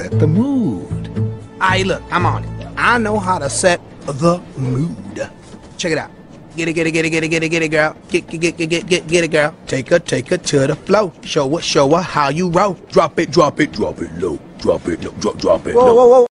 set the mood. Aight, look, I'm on it. I know how to set the mood. Check it out. Get it, girl. Get it, girl. Take her to the flow. Show her how you roll. Drop it low. Drop it low. Drop it low.